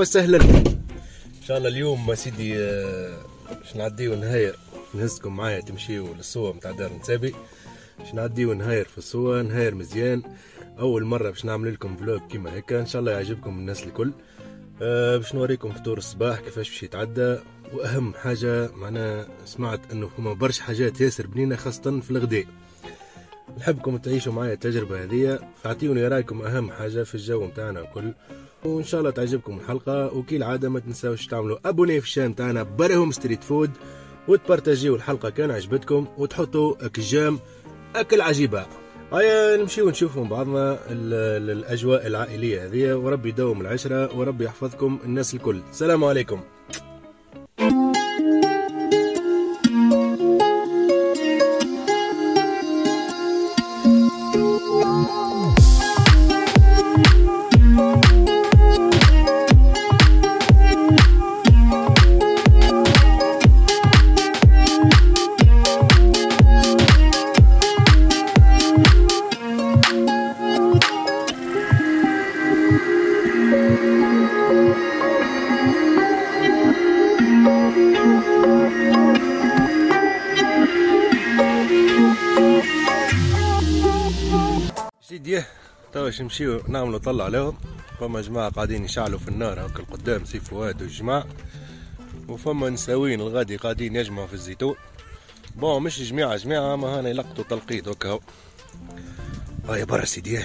وسهلا. ان شاء الله اليوم سيدي باش نعديو نهاير، نهزكم معايا تمشيو للصوة متاع دار نسابي، باش نعديو نهاير في الصوة، نهاير مزيان. اول مرة باش نعمل لكم فلوج كيما هكا، ان شاء الله يعجبكم الناس الكل. باش نوريكم فطور الصباح كيفاش باش يتعدى، واهم حاجة معنا سمعت انه هما برشا حاجات ياسر بنينة خاصة في الغداء. نحبكم تعيشوا معايا التجربة هذه، تعطيوني رايكم اهم حاجة في الجو متاعنا الكل، وان شاء الله تعجبكم الحلقة. وكي العادة ما تنساوش تعملوا ابوني في الشان تاعنا برهم ستريت فود، وتبارتاجيو الحلقة كان عجبتكم، وتحطوا اكجام اكل عجيبة. هيا نمشيو نشوفوا بعضنا الاجواء العائلية هذه، وربي يدوم العشرة وربي يحفظكم الناس الكل. السلام عليكم. سيدي توا باش نمشيو نعملو طلع عليهم. فما جماعة قاعدين يشعلوا في النار هكا القدام، سي فؤاد والجماعة، وفما نساوين الغادي قاعدين يجمعوا في الزيتون. بون مش جماعة ما هانا يلقطوا تلقيط هكا. هاي برا سيدي.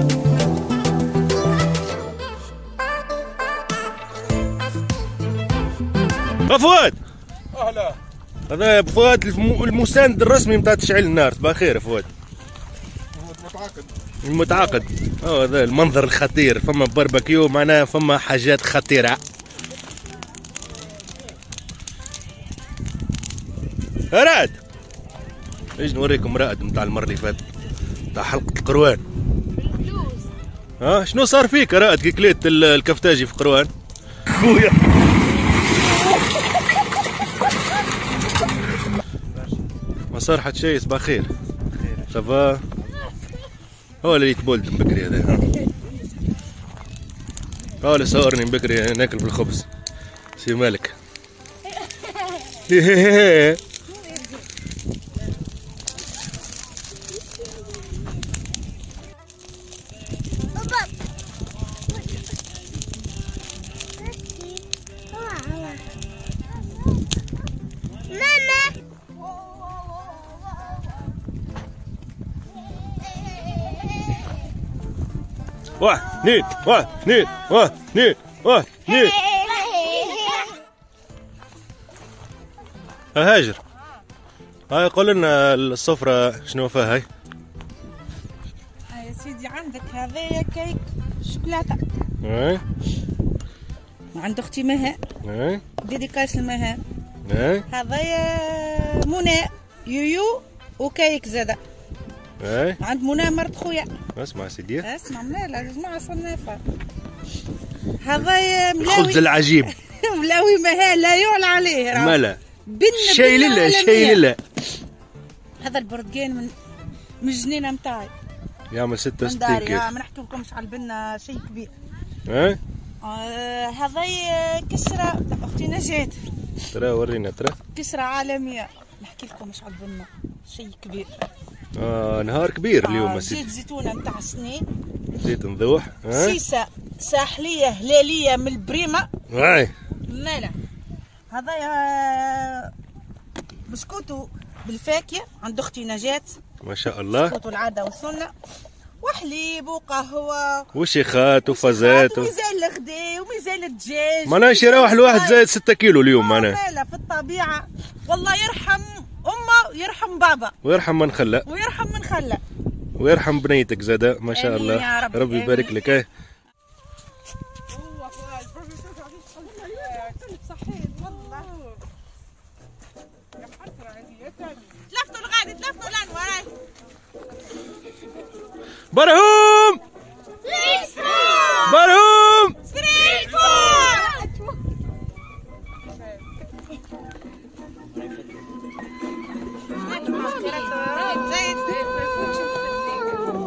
فؤاد اهلا. هذا فؤاد المساند الرسمي نتاع تشعيل النار. تبقى خير فؤاد. المتعاقد. هذا المنظر الخطير، فما باربيكيو معناها فما حاجات خطيرة. رائد ايش نوريكم رائد نتاع المرة اللي فاتت نتاع حلقة القروان. شنو صار فيك يا رائد كي كليت الكفتاجي في قروان؟ خويا ما صار حتى شيء. صباح خير. صافا هو اللي يتبولد من بكري هذا، هو اللي صورني من بكري ناكل بالخبز. سي مالك. واحد اثنين واحد اثنين واحد اثنين واحد اثنين. هاجر هاي قول لنا السفرة شنو فيها. هاي يا سيدي عندك هذايا كيك شوكولاتة. وعند اختي مها. ديديكاس لمها. هذايا منى يويو وكيك زاده. عند منى مرت خويا. اسمع سيدي، اسمع لا جماعة صنافة. هذايا ملاوي الخبز العجيب. ملاوي مها لا يعلى عليه. ملا شي لله شي لله. هذا البرتقال من الجنينة متاعي، يعمل 66 كيف. ما نحكي لكمش على البنة شيء كبير. هذايا كسرة اختي نجاة. ترى ورينا ترى كسرة عالمية، نحكي لكمش على البنة شيء كبير. نهار كبير اليوم. زيت زيتونة نتاع سنين، زيت نذوح. سيسة ساحلية هلالية من البريمة. مالا هذايا بسكوتو بالفاكهة عند اختي نجاة ما شاء الله. بسكوتو العادة والسنة، وحليب وقهوة وشيخات وفازات وميزان الغداء وميزان الدجاج. معناها شي يروح الواحد زايد 6 كيلو اليوم. معناها في الطبيعة. والله يرحم أمه ويرحم بابا ويرحم من خلى ويرحم من خلى ويرحم بنيتك زاده ما شاء الله. يا رب. ربي يبارك لك. تلفتوا الغادي تلفتوا لان وراي. برهوم برهوم ستريت فود.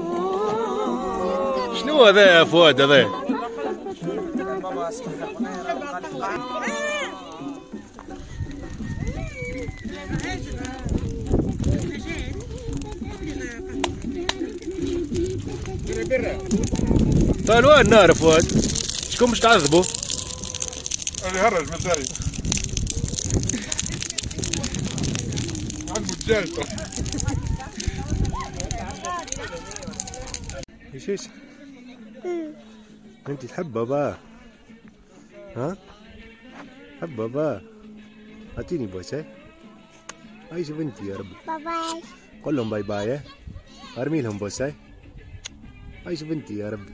شنو هذا يا فؤاد هذا؟ طال وين النار فؤاد؟ شكون باش تعذبوا؟ انا هرج من داري عندو الدجاج. ايش انت تحب بابا؟ ها؟ تحب بابا؟ اعطيني بوسه. اي شوف انت يا ربي. باي باي. قول لهم باي باي. ارمي لهم بوسه. اي شوف انت يا ربي.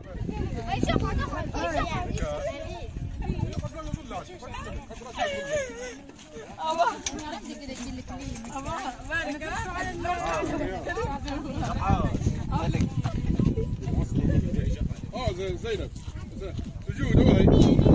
زينب سجود هاي.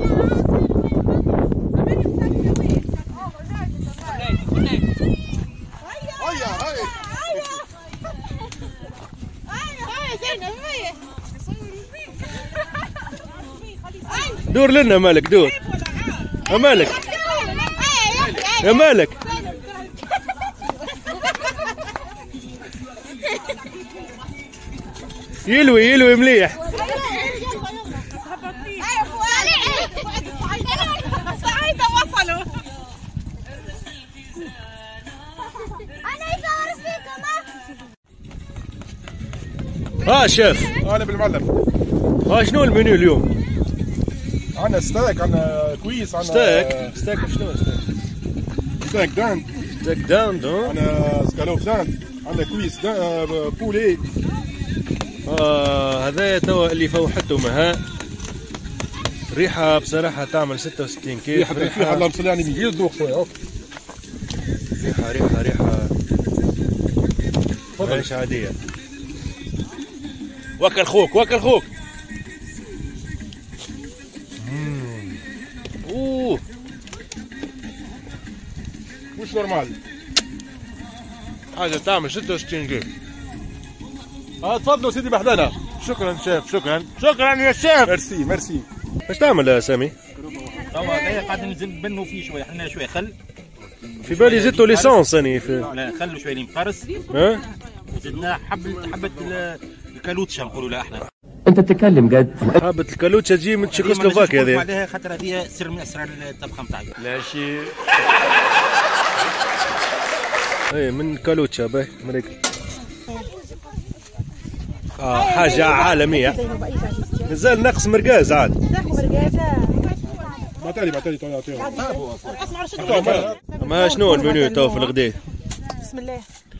دور لنا مالك دور. يا مالك يا مالك. يلوي مليح. شيف انا بالمعلم. شنو المنيو اليوم؟ عندنا ستيك، عندنا كويس، عندنا ستيك شنو ستيك داند، عندنا سكالوب داند، عندنا كويس بولي. هذا توا اللي فوحته مها. ريحة بصراحة تعمل 66 كيف. ريحة اللهم صل على النبي. يذوق خويا. ريحة مش عادية. وكل خوك. اوه مش نورمال. حاجة تعمل 66 كيف. تفضلوا سيدي محلانا. شكرا شيف. شكرا يا شيف. ميرسي. ايش تعمل يا سامي؟ توا هذايا قاعد نزيد نبنوا فيه شويه، حنا شويه خل. في بالي زدتوا ليسونس اني في. لا خل شويه مقرص. وزدنا حبه الكالوتشا نقولوا لها احنا. انت تتكلم جد؟ حبة الكالوتشا تجي من تشيكوسلوفاكيا هذه. عليها خاطر هذه سر من اسرار الطبخه نتاعي. لا شيء. اي من الكالوتشا باهي مريك. حاجة عالمية. مازال ناقص مرقاز عاد. بعتلي ما شنو المنيو تو في الغداء؟ بسم الله.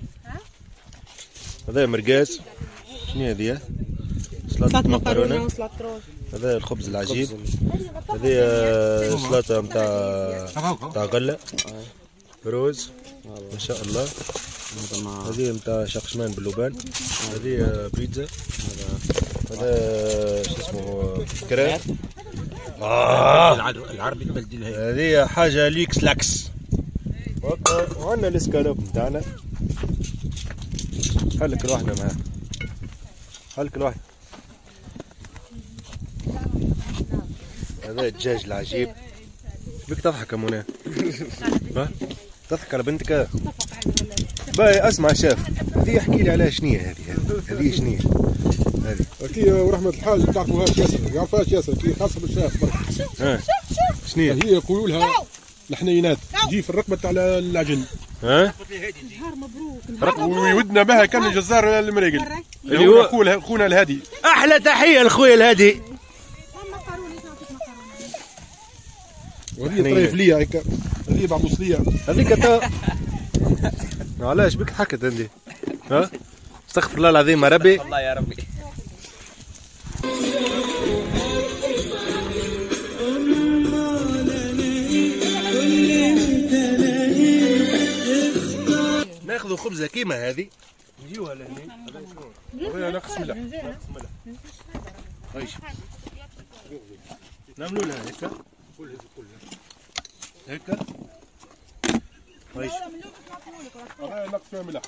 هذا مرقاز. شنو هذه؟ سلطة مكرونة. هذا الخبز العجيب. هذه سلطة متاع غلة. روز ما شاء الله. هذه متاع شقشمان باللبان. هذه بيتزا. هذا شو اسمه كراب. العربي البلدي. هذه حاجة لاكس. وعندنا الاسكالوب متاعنا. خليك لوحدنا معاه. خليك لوحدنا. هذا الدجاج العجيب. بك تضحك يا منى؟ تضحك على بنتك؟ باي اسمع شاف، هذه احكي لي عليها شنو هي هذه شنو هي؟ هذه كي ورحمة الحاج ما تعرفوهاش ياسر، ما يعرفوهاش ياسر، كي خاصة بالشاف برك. شنو هي؟ هي يقولوا لها الحنينات، تجي في الرقبة تاع العجل. نهار مبروك. ويودنا بها كان الجزار المريقل. اللي هو خونا الهادي. احلى تحية لخويا الهادي. وهذه طريف ليا هيك، هذه بعبوس ليا. هذيك تا علاش بك حكت عندي؟ استغفر الله العظيم يا ربي. والله يا ربي. ناخذ خبزه كيما هذه نجيوها لهنا. هذا ناقص ملح. نعملوا لها هيك هيك. هذا ناقص فيها ملح.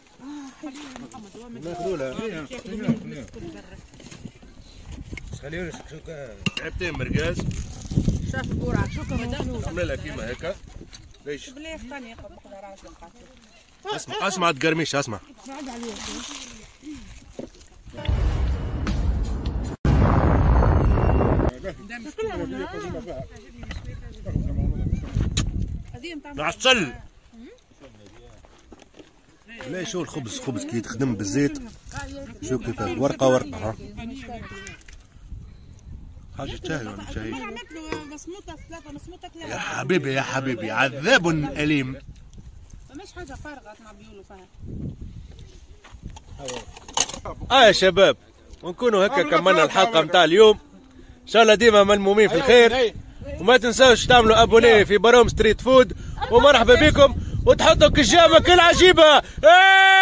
ناخذوا لها. خلينا نشوف عيبتين مرقاز. شاف القرعه شكرا. عملنا لها كيما هكا. ليش؟ بليف ثاني ياخذ اسمع تقرميش اسمع. معسل. لا شو الخبز خبز كي تخدم بالزيت شو كيف ورقه ورقه ها حاجه تشهي ولا ما تشهيش؟ عملت له مسموطه ثلاثه مسموطه ثلاثه. يا حبيبي يا حبيبي عذاب اليم. مش حاجه فارغه ما بيقولوا فيها. يا شباب ونكونوا هكا كملنا الحلقه نتاع اليوم. ان شاء الله ديما ملمومين في الخير وما تنساوش تعملوا ابوني في بروم ستريت فود ومرحبا بكم وتحطوا كجامه كل عجيبه.